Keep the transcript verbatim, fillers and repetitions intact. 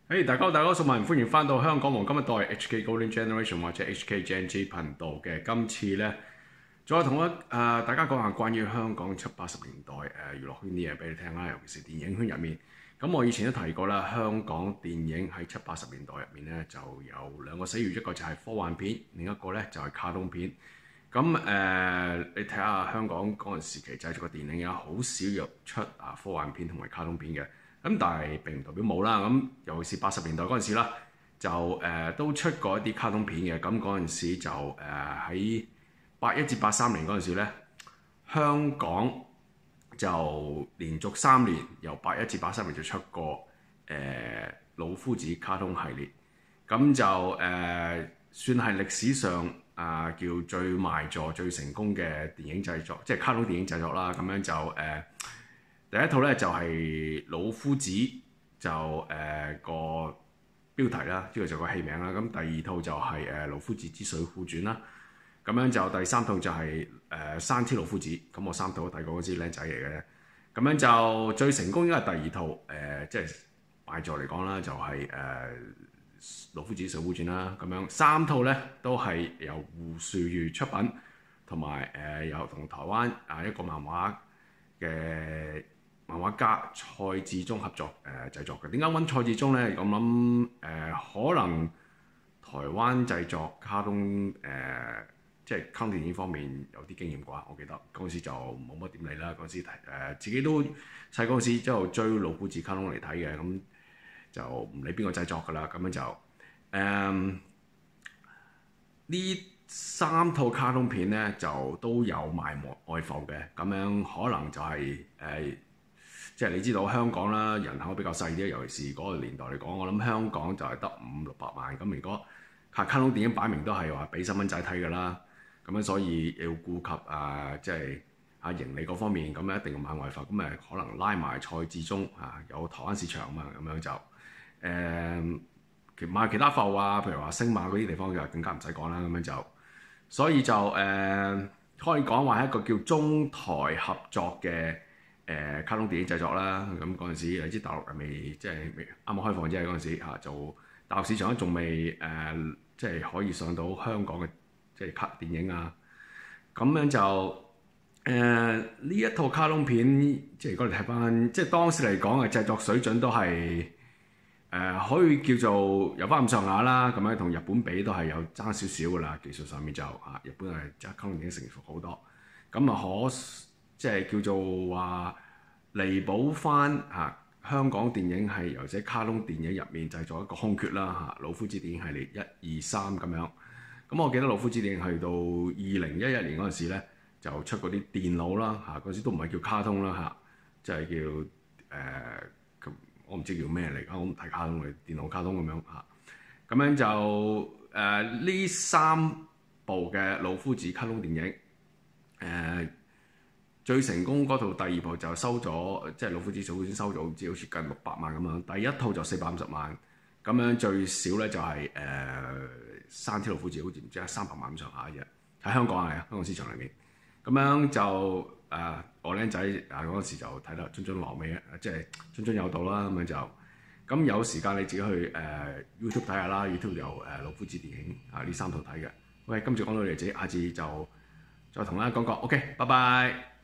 誒，大家好，大家好，數萬人歡迎翻到香港黃金一代 H K Golden Generation 或者 H K Gen Z 頻道嘅。今次咧，再同一誒、呃、大家講下關於香港七八十年代誒、呃、娛樂圈啲嘢俾你聽啦，尤其是電影圈入面。咁我以前都提過啦，香港電影喺七八十年代入面咧就有兩個死穴，一個就係科幻片，另一個咧就係卡通片。咁誒、呃，你睇下香港嗰陣時期製作嘅電影有好少有出啊科幻片同埋卡通片嘅。咁但係並唔代表冇啦，咁尤其是八十年代嗰陣時啦，就誒、呃、都出過一啲卡通片嘅。咁嗰陣時就誒喺八一至八三年嗰陣時咧，香港就連續三年由八一至八三年就出過誒、呃、老夫子卡通系列，咁就誒、呃、算係歷史上啊、呃、叫最賣座、最成功嘅電影製作，即係卡通電影製作啦。咁樣就誒。呃第一套咧就係、是、老夫子，就誒、呃、個標題啦，呢個就個戲名啦。咁第二套就係、是、誒、呃、老夫子之水滸傳啦。咁樣就第三套就係、是、誒、呃、山 T 老夫子。咁我三套都睇過，嗰支靚仔嚟嘅。咁樣就最成功應該係第二套誒、呃，即係賣座嚟講啦，就係、是、誒、呃、老夫子水滸傳啦。咁樣三套咧都係由胡樹裕出品，同埋誒有同台灣啊一個漫畫嘅漫畫家蔡志忠合作誒、呃、製作嘅。點解揾蔡志忠咧？我諗誒可能台灣製作卡通誒、呃、即係卡通電影方面有啲經驗啩。我記得嗰陣時就冇乜點理啦。嗰陣時睇誒、呃、自己都細嗰陣時之後追老夫子卡通嚟睇嘅，咁就唔理邊個製作㗎啦。咁樣就誒呢、呃、三套卡通片咧就都有賣外埠嘅。咁樣可能就係、是、誒。呃即係你知道香港啦，人口比較細啲，尤其是嗰個年代嚟講，我諗香港就係得五六百萬。咁如果卡卡通電影擺明都係話俾細蚊仔睇㗎啦，咁樣所以要顧及啊，即係啊盈利嗰方面，咁一定要買外埠。咁誒可能拉埋蔡志忠啊，有台灣市場啊嘛，咁樣就誒、呃、買其他埠啊，譬如話星馬嗰啲地方就更加唔使講啦。咁樣就所以就誒、呃、可以講話係一個叫中台合作嘅。誒、呃、卡通電影製作啦，咁嗰陣時你知大陸係未即係未啱啱開放啫，嗰陣時嚇就大陸市場都仲未誒，即係可以上到香港嘅即係卡電影啊。咁樣就誒呢、呃、一套卡通片，即係如果你睇翻，即係當時嚟講嘅製作水準都係誒、呃、可以叫做有翻咁上下啦。咁樣同日本比都係有爭少少㗎啦，技術上面就嚇日本係即係卡通電影成熟好多。咁啊可。即係叫做話彌補翻嚇、啊、香港電影係由者卡通電影入面製作一個空缺啦嚇、啊。老夫子電影系列一二三咁樣。咁我記得老夫子電影去到二零一一年嗰陣時咧，就出嗰啲電腦啦嚇，嗰、啊、時都唔係叫卡通啦嚇，即、啊、係、就是、叫誒、呃，我唔知叫咩嚟，我唔睇卡通嘅電腦卡通咁樣嚇。咁、啊、樣就誒呢、呃、三部嘅老夫子卡通電影誒。呃最成功嗰套第二部就收咗，即係老夫子水滸傳收咗，唔知好似近六百萬咁樣。第一套就四百五十萬，咁樣最少咧就係、是、誒、呃、山 T 老夫子好似唔知係三百萬咁上下嘅啫。喺香港係啊，香港市場裏面，咁樣就誒、呃、我僆仔啊嗰陣時就睇得津津樂味啊，即係津津有道啦。咁樣就咁有時間你自己去誒、呃、YouTube 睇下啦 ，YouTube 有誒、呃、老夫子電影啊呢三套睇嘅。喂，今次講到嚟自，下次就再同大家講講。OK，拜拜。